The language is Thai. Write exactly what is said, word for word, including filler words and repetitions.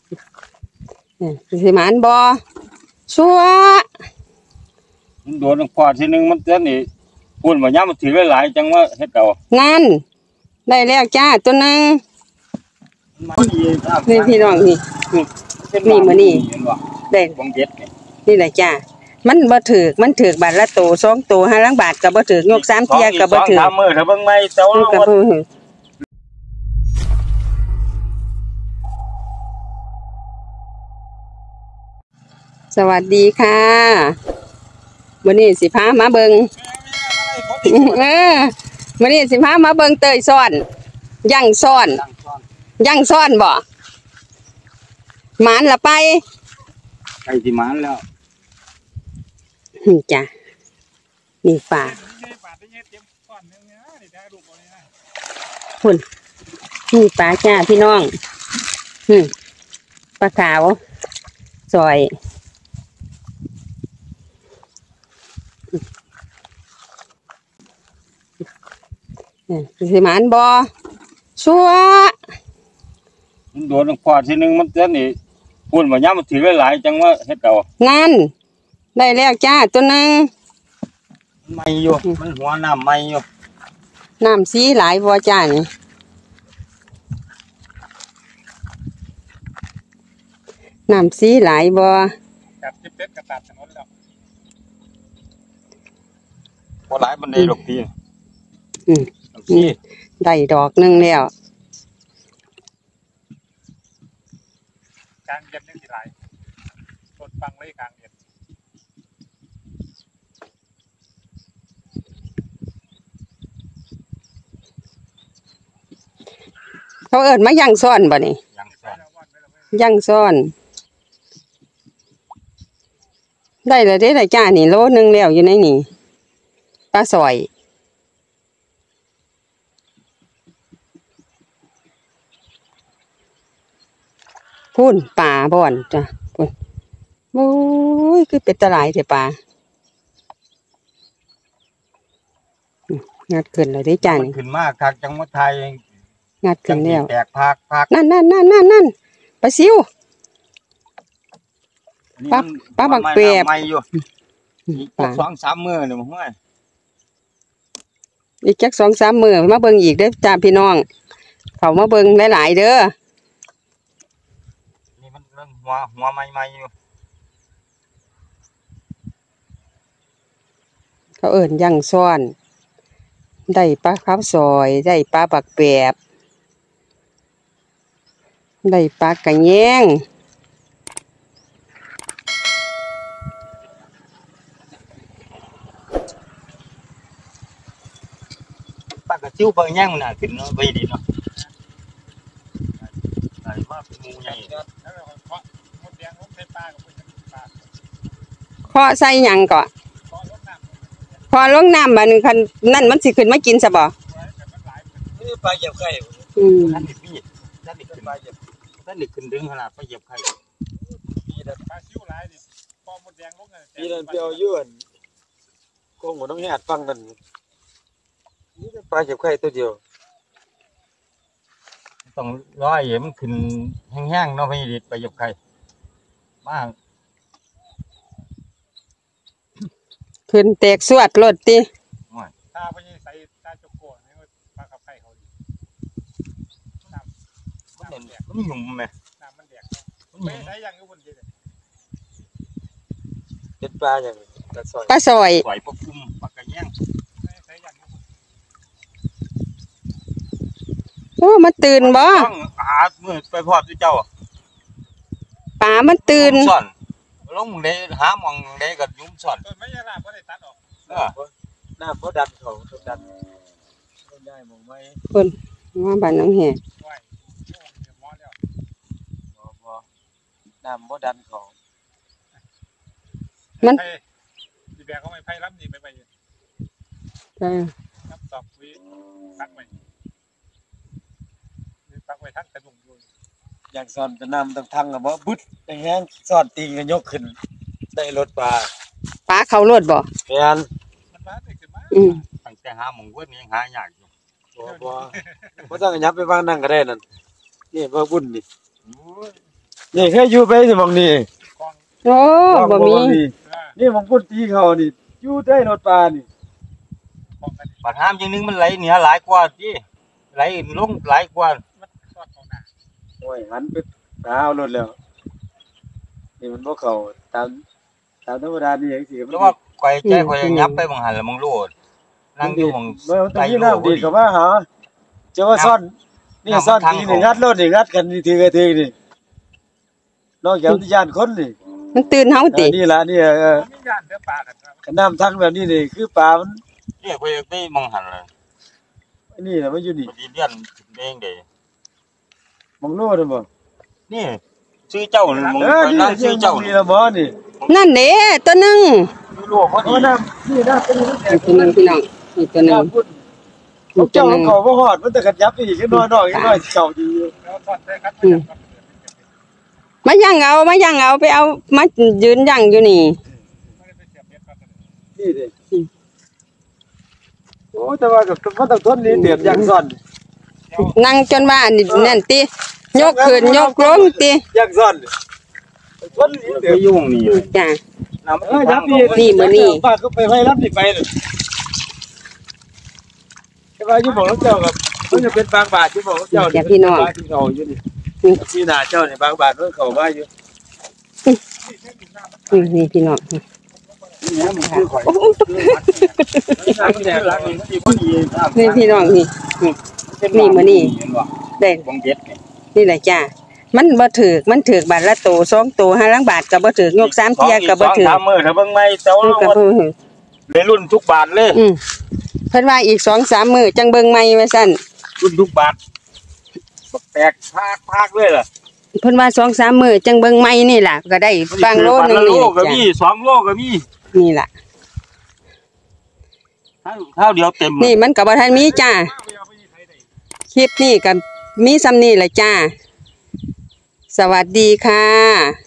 สิหมานบ่ชัวมันโดนกวาดทีนึงมันเตือนนี่พูดว่าย้ำมันถือหลายจังว่าเฮ็ดเอานั่นได้แล้วจ้าตัวนึงนี่พี่น้องนี่นี่มื้อนี้ได้บ่งเด็ดนี่นี่แหละจ้ามันบ่ถูกมันถูกบาทละโตสองโตห้าลังบาทก็บ่ถูกยกสามเที่ยก็บ่ถูกสามมื้อถ้าเบิ่งใหม่เจ้าสวัสดีค่ะวันนี้สิพามาเบิงเออวันนี้สิพามาเบิงเตยซ่อนย่างซ่อนย่างซ่อนบ่หมานละไปไปสิหมานแล้วจ้ะนี่ป่าคุณนี่ป่าจ้าพี่น้องอืมปลาขาวซอยสิหมานบ่ชัวมันโดนกวาดทีนึงมันเตือนนี่พูดว่าย้ำมันถือหลายจังว่าเฮ็ดเอานั่นได้แล้วจ้าตัวนึงใหม่อยู่มันหัวน้ำใหม่อยู่น้ำสีหลายบ่จ้านี่น้ำสีหลายบ่กัดเจ็บๆกระตัดถนนแล้วบ่หลายบันไดดอกพี่อืมได้ดอกนึงแล้วกลางเย็นยังสิหลายต้นฟังเลยกลางเย็นเขาเอิ้นมาย่างซ่อนบ่นี่ย่างซ่อนได้แล้วเด้อจ้านี่โลนึงแล้วอยู่ในนี่ปลาสอยพูนป่าบ่อนจ้ะพูนโอ้ยคือเป็นตะไลเถอะป่างัดขึ้นเลยได้จ้านี่ขึ้นมากคักจังหวัดไทยงัดขึ้นแล้วแตกพักพักนั่นนั่นนั่นนั่นนั่นปลาซิวปลาปลาบักเปียบใหม่อยู่อีกสองสามมื้อนี่มั้งว่าอีกจักสองสามมื้อมาเบิ่งอีกเด้อจ้าพี่น้องเขามาเบิ่งหลายๆเด้อนี่มันเริ่มหัวหัวใหม่ๆอยู่เขาเอิ้นย่างซ่อนได้ปลาขาวซอยได้ปลาบักเปียบได้ปลากระแยงปลากระจิ้วปลาแยงมันน่ะขึ้นเนาะไปดีเนาะไอ้ว่าเป็นงูใหญ่เคาะใส่หยังก่อนพอลงน้ำบัดนึงคันนั่นมันสิขึ้นมากินซะบ่นี่ปลาเหยียบไข่อืมนั่นนี่พี่นั่นนี่ขึ้นปลาเหยียบนั่นนี่ขึ้นดึงขนาดปลาเหยียบไข่ปีนั้นปลาซิวหลายนี่ปอมดแดงลงน่ะปีนั้นเปียวยื่นกงหัวน้องแหดฟังนั่นนี่ปลาเหยียบไข่ตัวเดียวต้องร้อยมันขึ้นแห้งๆเนาะพี่ดิปลาเหยียบไข่มากขึ้นแตกสวดรถติตาไปใส่ตาจกโกนนี่ปลาขับไข่เขาดิน้ำมันแดกมันหยุ่มไหมน้ำมันแดกมันไม่ใช่ยังอยู่บนดิเป็นปลาอย่างปลาซอยปลาซอยซอยปลาคุ้มปลากระแยงใส่ยังโอ้มันตื่นบ่หามือไปพอดที่เจ้าปลามันตื่นลงได้หามองได้กับยุ่มสอนไม่ใช่ลาบก็ได้ตัดออกเออหน้าเขาดันเขาดันไม่ได้มองไม่คนว่าบ้านน้องแหกน้ำเขาดันเขามันดีแบบเขาไม่ไพ่รับดีไปไปใช่รับตอบวิตักไปตักไปทั้งกระดุมด้วยอย่างสอนจะนำต้องทั้งกับว่าบึ้ดในแห้งสอนตีกันยกขึ้นได้รถปลาปลาเขารถบ่แม่นอืมตั้งแต่หาหมองเว้นยังหายากอยู่บ่บ่บ่ต้องยับไปวางนั่งก็ได้นั่นนี่บ่บุญนี่นี่เคยอยู่ไปสิหม่องนี้โอ้บ่มีนี่หม่องพุ่นตีเขานี่อยู่ได้รถปลานี่ปัญหาจริงนึงมันไหลเหนือหลายกว่าที่ไหลลงหลายกว่าโอ้ยหันไปหาเอารถแล้วนี่มันบ่เข้าตามตามธรรมดานี่จังซี่มันแล้วว่าข่อยใจข่อยยับไปบังหันแล้วมึงโลดนั่งอยู่บังเมื่อตะกี้น้ำดีเข้ามาหาเจ้าว่าซ่อนนี่ซ่อนตีนี่งัดรถนี่งัดกันนี่ถือกันถือนี่นอกจากที่ย่านคนนี่มันตื่นเฮาตินี่ล่ะนี่เออกันน้ำทั้งแบบนี้นี่คือปลามันเรียกข่อยไปบังหันเลยนี่น่ะมันอยู่นี่ดีเลียนเองเด้มองโน่นบ่นี่ชื่อเจ้ามึงเออนี่นั่งชื่อเจ้านี่ละบ่นี่นั่นเด้ตัวหนึงโลกพอโอ้ดีน้ำนี่น้ำเป็นอีกตัวหนึงพี่น้องอีกตัวหนึงน้ำพุ่นพวกเจ้าของเขาบ่ฮอดมันแต่กันยับอีกน้อยๆอีกน้อยเก่าอยู่อืมมาย่างเอามาย่างเอาไปเอามายืนย่างอยู่นี่นี่ดิโอ้แต่ว่ากับมันต้องทนนี่เดือดอย่างซ่อนนั่งจนว่านี่นั่นติยกขึ้นยกลงติอย่างซ่อนทนนี่ไปเดือดยุ่งนี่จ้ะน้ำเออยับนี่นี่มื้อนี้ป้าก็ไปไว้รับนี่ไปเลยแต่ว่าอยู่บอกเจ้ากับมันจะเป็นบางบาทอยู่บอกเจ้าที่เขาอยู่นี่ที่หน้าเจ้านี่บางบาทมันเข้ามาอยู่นี่นี่พี่น้องนี่มันคือข่อยโอ้โหมันแดงหลังนี่ที่พอดีนี่พี่น้องนี่นี่มื้อนี้ได้วงเจ็ดนี่นี่แหละจ้ามันบ่ถูกมันถูกบาทละโตสองโตห้าลังบาทก็บ่ถูกยกสามเที่ยก็บ่ถูกสามมื้อถ้าเบิ่งใหม่เจ้ามันก็บ่ถูกได้รุ่นทุกบาทเลยอืมเพิ่นว่าอีกสองสามมื้อจังเบิ่งใหม่ว่าซั่นรุ่นทุกบาทบักแตกพากพากเลยล่ะเพิ่นว่าสองสามมื้อจังเบิ่งใหม่นี่ล่ะก็ได้บางโลนึงโลนี่ก็จ้ะมีสองโลก็มีนี่ล่ะเท่าเดียวเต็มนี่มันก็บ่ทันมีจ้าคลิปนี้ก็มีซ้ำนี่แหละจ้าสวัสดีค่ะ